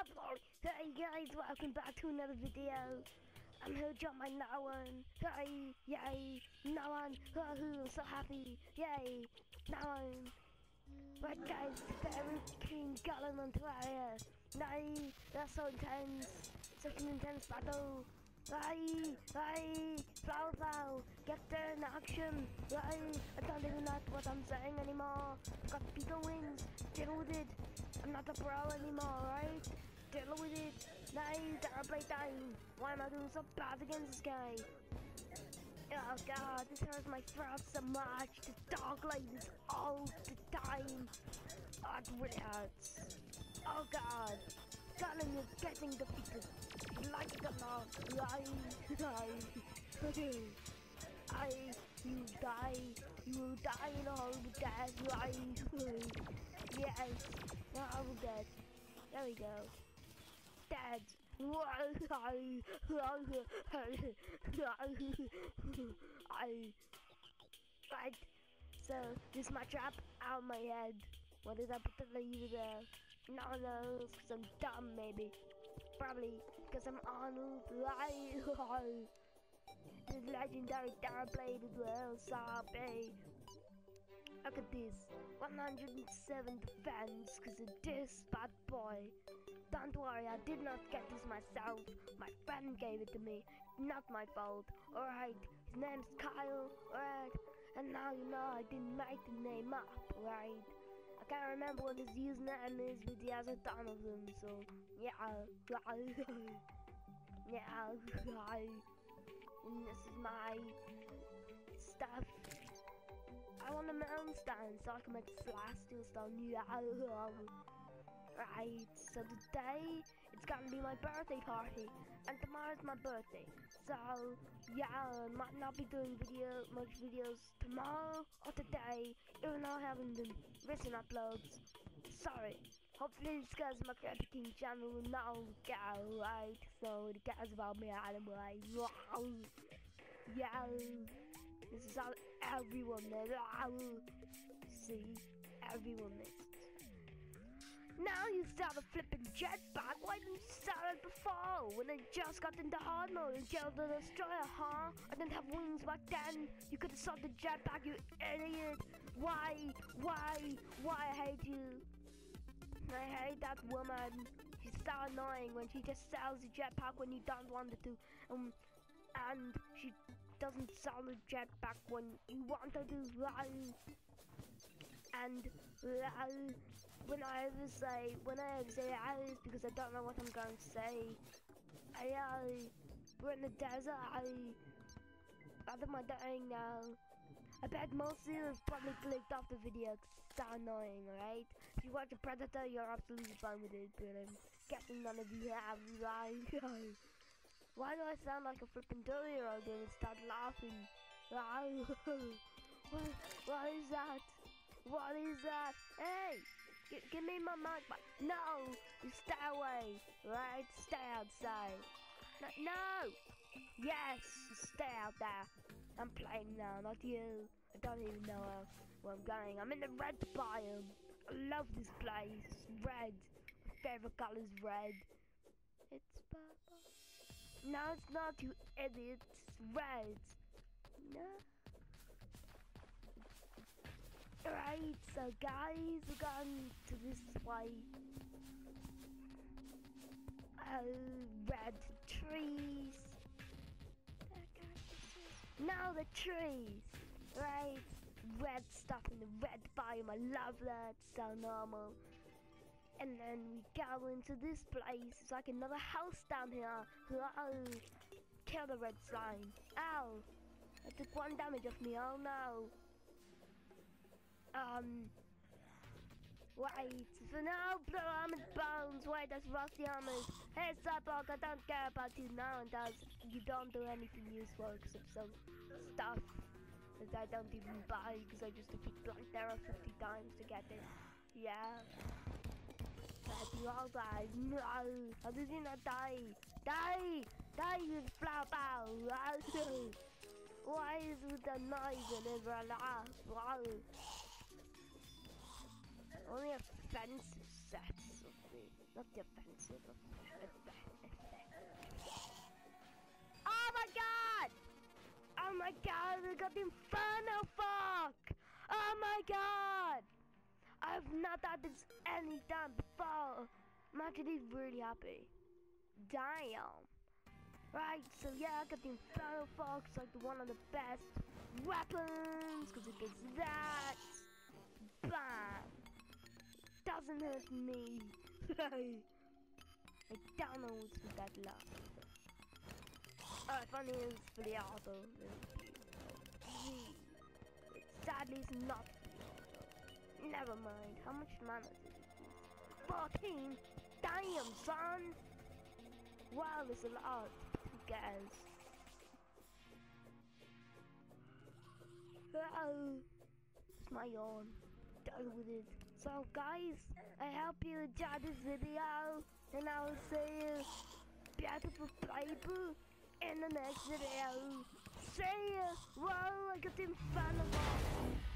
Hey guys, welcome back to another video. I'm here to my Nawan. Hey, yay, Nawan. I'm so happy. Yay, Nawan. Right guys, very King Gallon on Terraria. Nay, that's so intense. Such an intense battle. Hey, flower, get there in action. Hey, I don't even know what I'm saying anymore. Got Peter wings, deal with it. I'm not a pro anymore, right? Deal with it. Nay, play time. Why am I doing so bad against this guy? Oh god, this hurts my throat so much. The dog like this all the time. Oh, it really hurts. Oh god. Darling, you're getting defeated. Like it or not. You die. You die in a horrible death. Yes, a horrible death. There we go. Dead. Right, so this is my trap out of my head. What did I put the lever there? No, because I'm dumb maybe. Probably because I'm Arnold. The legendary Terrorblade as well, Sabe. Look at this, 107 defense because of this bad boy. Don't worry, I did not get this myself. My friend gave it to me. Not my fault. Alright, his name's Kyle. Alright, and now you know I didn't make the name up. Alright, I can't remember what his username is, but he has a ton of them. So yeah, yeah. And this is my stuff. I want a mountain stand so I can make flash steel stone. Yeah. Right, so today it's gonna be my birthday party, and tomorrow's my birthday. So yeah, I might not be doing much videos tomorrow or today, even though I haven't been recent uploads. Sorry. Hopefully this guy's my Creepy King channel will now go right. So the guys about me anyway. Wow. Yeah. This is how everyone knows. See, everyone knows. Now you start a flipping jetpack. Why didn't you start it before? When I just got into hard mode and killed the destroyer, huh? I didn't have wings back then. You could have started the jetpack, you idiot. Why? I hate you. I hate that woman. She's so annoying when she just sells the jetpack when you don't want it to. And she doesn't sell the jetpack when you want her to. And when I ever say it's because I don't know what I'm going to say. We're in the desert. What am I doing now? I bet most of you have probably clicked off the video because it's so annoying, right? If you watch a Predator, you're absolutely fine with it, but I'm guessing none of you have, right? Why do I sound like a flipping 2-year-old and start laughing? What is that? What is that? Hey! Give me my mic back. No! You stay away, right? Stay outside. No! Yes! Stay out there. I'm playing now, not you. I don't even know where I'm going. I'm in the red biome. I love this place. Red. My favorite color is red. It's purple. No, it's not, you idiot. It's red. No. Alright, so guys, we're going to this way. Red trees. No, the trees. Right, red stuff in the red biome. I love that. It's so normal. And then we go into this place. It's like another house down here. Kill the red slime. Ow! That took 1 damage off me. Oh no. Wait, so now blue armored bones. Wait, that's rusty armors. Hey, Cyborg, I don't care about you now and you don't do anything useful except some stuff that I don't even buy because I just defeat Black Terror 50 times to get it. Yeah. But you all died. No, how did you not die? Die, you flower bow. Why is it the noise and never laugh? Wow. Only a fence sets of me. Not defensive. Oh my god! Oh my god, I got the Inferno fuck! Oh my god! I've not had this any time before. I'm actually really happy. Damn. Right, so yeah, I got the Inferno Fox, like one of the best weapons, because it gives that. Bam! Doesn't hurt me. I don't know what's with that luck. Oh, funny is for the auto. Sadly, it's not for the auto. Never mind. How much mana did it use? 14? Damn, son! Wow, there's a lot. Who cares? Oh, it's my own. Done with it. So, guys, I hope you enjoyed this video, and I will see you, beautiful people, in the next video. See ya! Whoa, I got the Inferno.